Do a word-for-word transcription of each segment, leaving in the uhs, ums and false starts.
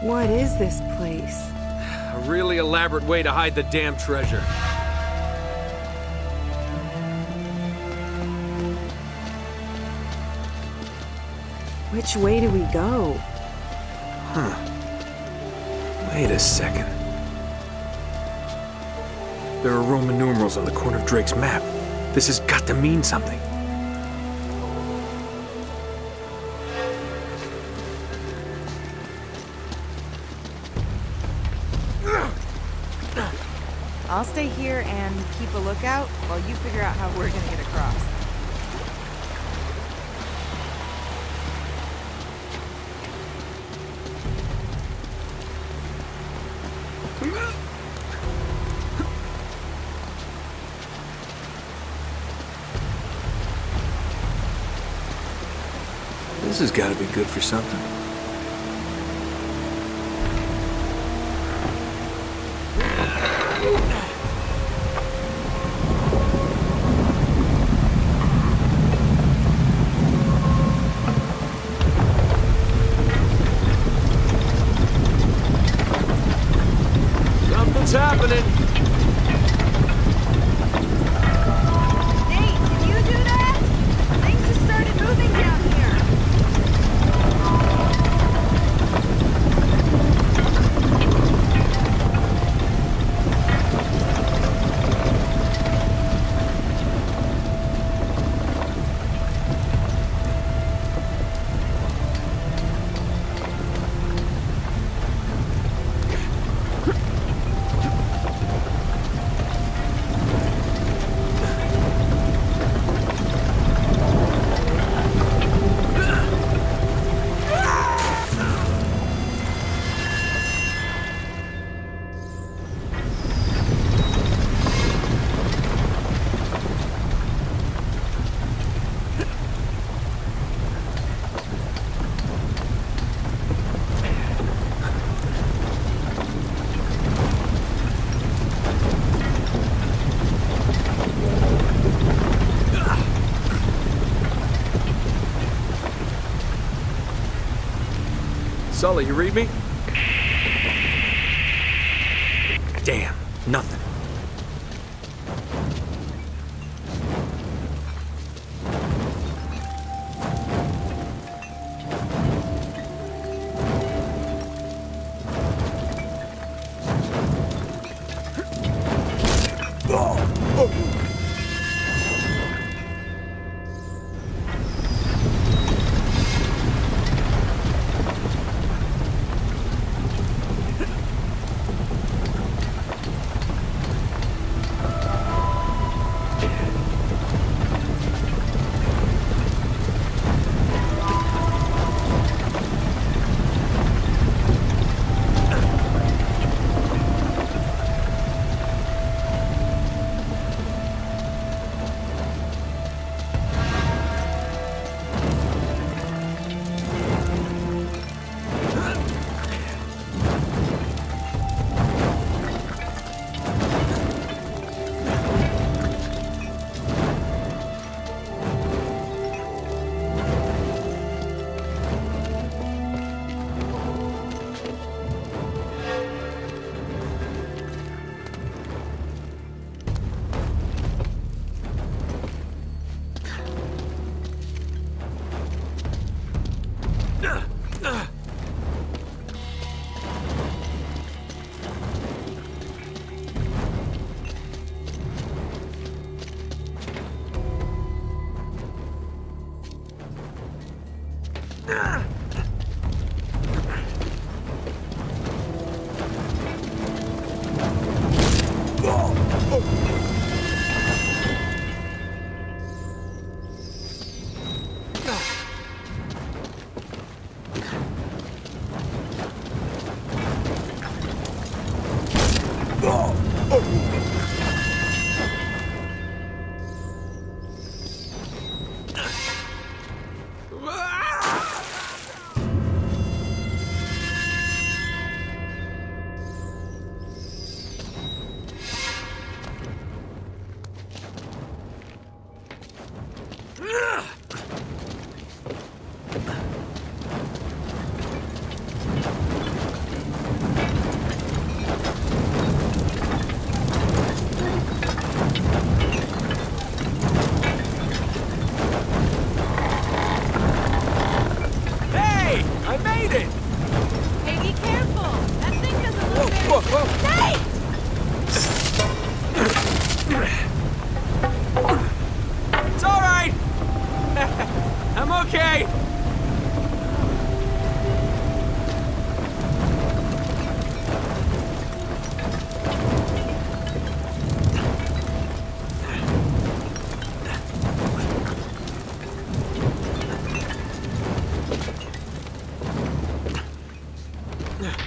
What is this place? A really elaborate way to hide the damn treasure. Which way do we go? Huh. Wait a second. There are Roman numerals on the corner of Drake's map. This has got to mean something. I'll stay here and keep a lookout while you figure out how we're gonna get across. This has got to be good for something. Something's happening. Nate, can you do that? Things just started moving down here. Sully, you read me? Damn, nothing.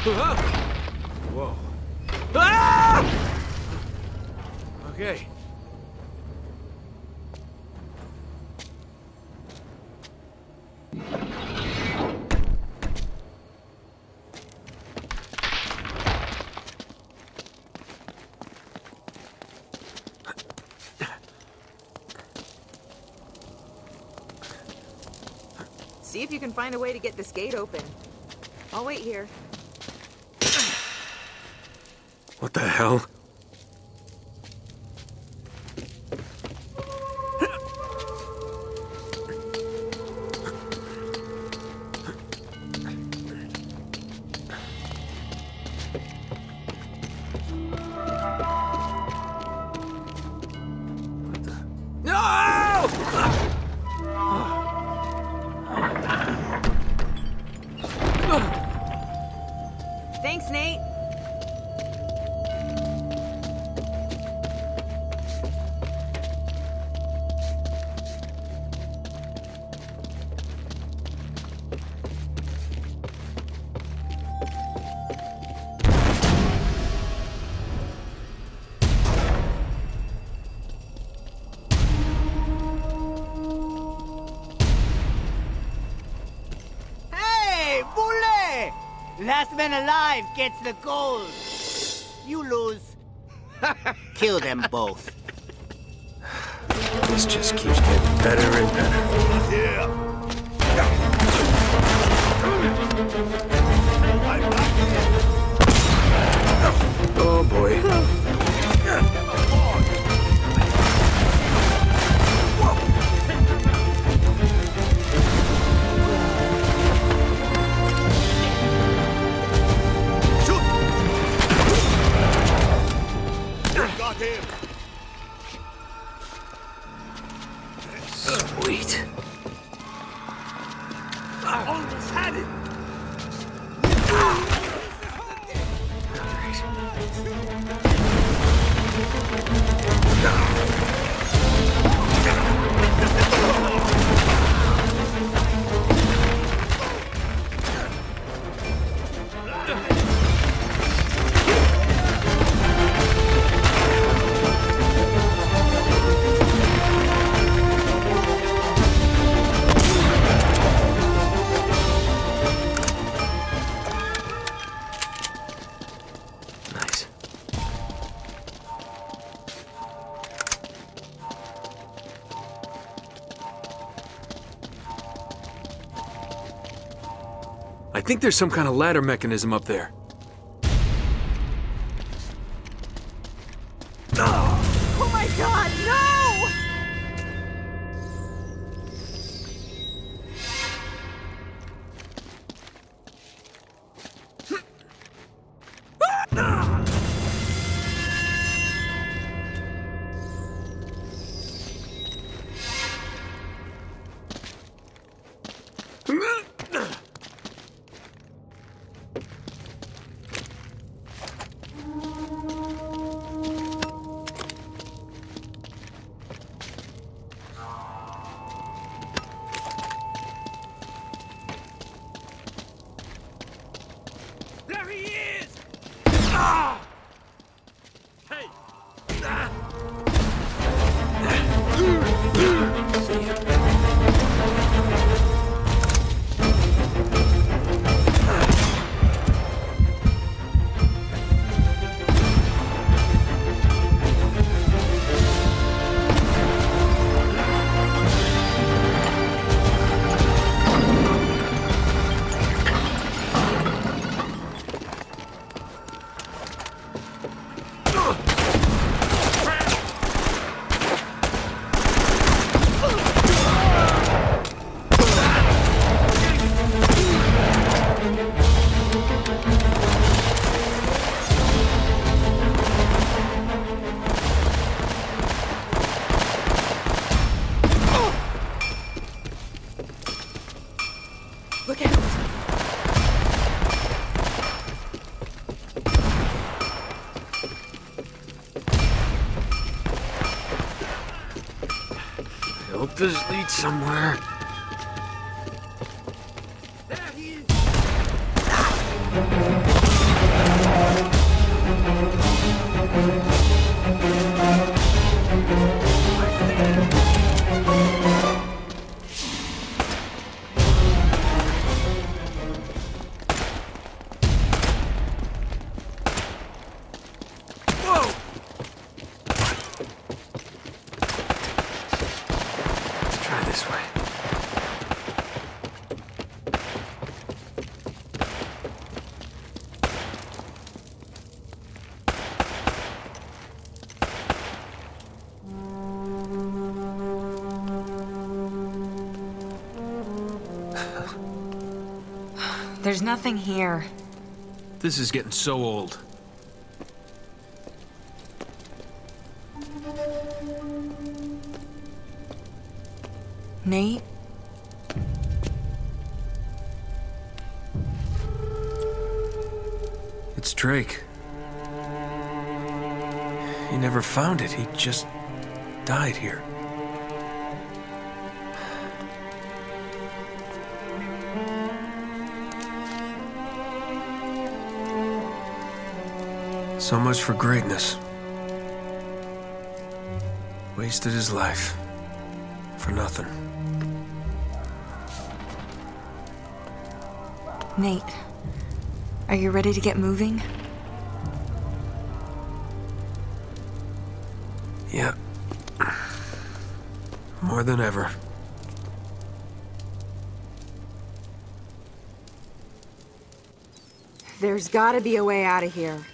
Whoa. Ah! Okay. See if you can find a way to get this gate open. I'll wait here. What the hell? Thanks, Nate. Last man alive gets the gold. You lose. Kill them both. This just keeps getting better and better. Yeah. Oh boy. Sweet. I almost had it. I think there's some kind of ladder mechanism up there. Oh my god, no! There he is! Ah! Hey! Ah! Look out! I hope this leads somewhere. There he is! There's nothing here. This is getting so old. Nate? It's Drake. He never found it. He just died here. So much for greatness. Wasted his life. For nothing. Nate, are you ready to get moving? Yeah. More than ever. There's gotta be a way out of here.